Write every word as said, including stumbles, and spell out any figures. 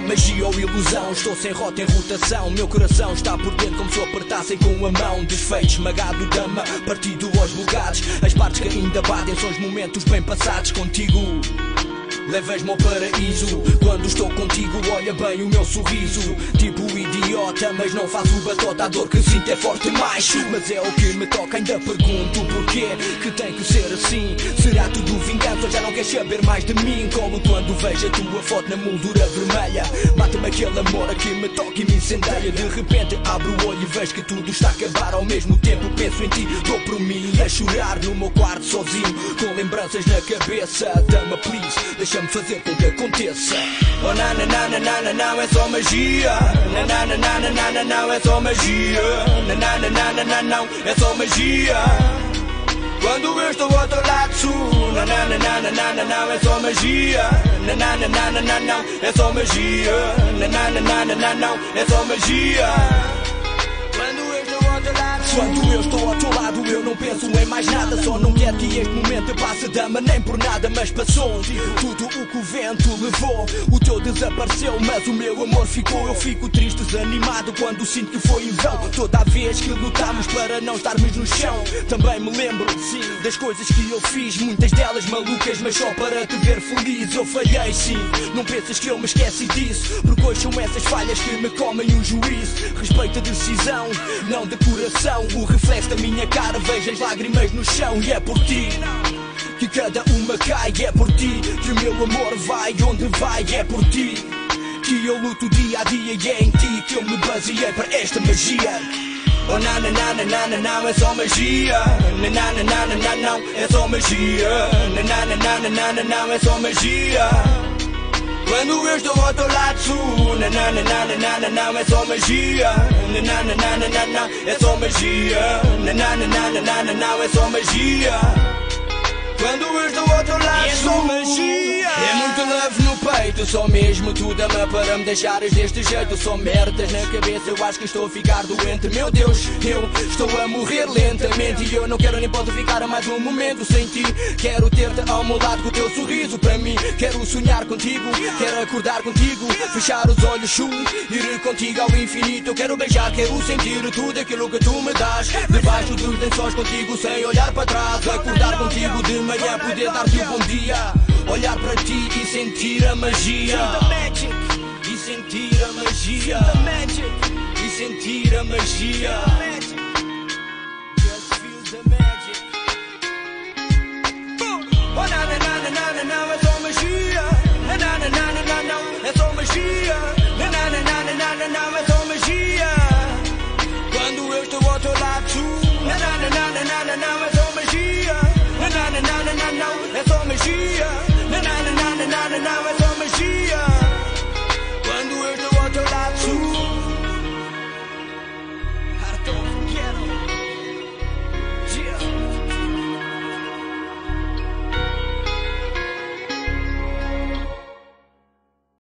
Magia ou ilusão, estou sem rota em rotação. Meu coração está por dentro como se o apertassem com a mão. Desfeito, esmagado, dama, partido aos lugares. As partes que ainda batem são os momentos bem passados contigo. Levas-me ao paraíso. Quando estou contigo, olha bem o meu sorriso. Tipo idiota, mas não faço batota. A dor que sinto é forte, macho. Mas é o que me toca, ainda pergunto porquê que tem que ser assim. Será tudo vingança, já não queres saber mais de mim? Colo quando vejo a tua foto na moldura vermelha. Mata-me aquele amor que me toca e me incendeia. De repente abro o olho e vejo que tudo está a acabar. Ao mesmo tempo penso em ti, dou por mim a chorar no meu quarto sozinho, com lembranças na cabeça. Dama, please, deixa-me fazer com que aconteça. Oh na na na na na na, não é só magia. Na na na na na na na, não é só magia. Na na na na na na, não é só magia. Quando eu estou ao teu lado, na na na na na na na, não é só magia. Na na na na na na, não é só magia. Na na na na na na, não é só magia. Quando eu estou ao teu lado, quando eu estou ao teu lado, eu não penso em mais nada. Só não quero que este momento passe, dama, nem por nada. Mas passou tudo o que o vento levou. O teu desapareceu, mas o meu amor ficou. Eu fico triste, desanimado quando sinto que foi em vão. Toda a vez que lutámos para não estarmos no chão. Também me lembro, sim, das coisas que eu fiz. Muitas delas malucas, mas só para te ver feliz. Eu falhei, sim, não pensas que eu me esqueci disso. Porque hoje são essas falhas que me comem o juízo. Respeito a decisão, não de coração. O reflexo da minha cara, vejo as lágrimas no chão. E é por ti que cada uma cai. É por ti que o meu amor vai onde vai. É por ti que eu luto dia a dia. E é em ti que eu me baseei para esta magia. Oh na na na na na na, não é só magia. Na na na na na na, não é só magia. Na na na na na na na, não é só magia. Quando eu estou ao teu lado, na na na na na na, não é só magia. Na na na na na na, é só magia. Na na na na na na, não é só magia. Quando eu estou ao teu lado, é só magia. É muito leve no peito, só mesmo tu, dama, para me deixares deste jeito. Só merdas na cabeça, eu acho que estou a ficar doente. Meu Deus, eu estou a morrer lentamente. E eu não quero nem posso ficar a mais um momento sem ti. Quero ter-te ao meu lado com o teu sorriso para mim. Quero sonhar contigo, quero acordar contigo, fechar os olhos, chu, ir contigo ao infinito. Eu quero beijar, quero sentir tudo aquilo que tu me dás. Debaixo dos lençóis contigo, sem olhar para trás. Acordar contigo de manhã, poder dar-te um bom dia. Olhar para ti e sentir a magia. E sentir a magia. E sentir a magia.